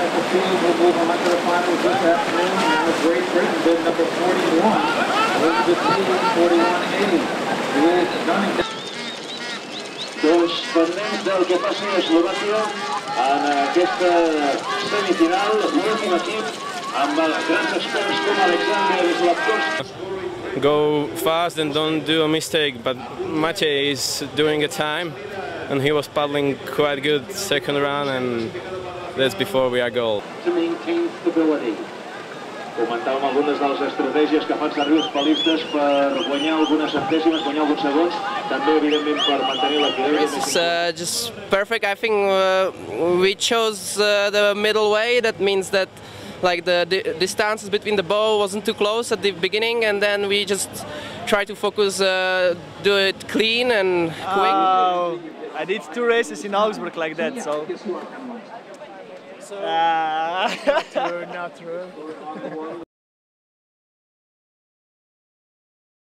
the field will move on to the finals this afternoon. Now Great Britain, bid number 41. Elizabeth Lee, 4180. Louise Dunning. Doncs pendents del que passi a Eslovàquia en aquesta semifinal, l'últim equip amb grans experts com Alexander Slavkovski. Go fast and don't do a mistake, but Maciej is doing a time and he was paddling quite good second round, and that's before we are goal. To maintain stability. Comentàvem algunes de les estratègies que fan servir els palistes per guanyar algunes centèsimes, guanyar alguns segons, també evidentment per mantenir l'equilibri. This is just perfect. I think we chose the middle way. That means that like the distance between the bow wasn't too close at the beginning, and then we just try to focus, do it clean and quick. I did 2 races in Augsburg like that, so. Not true.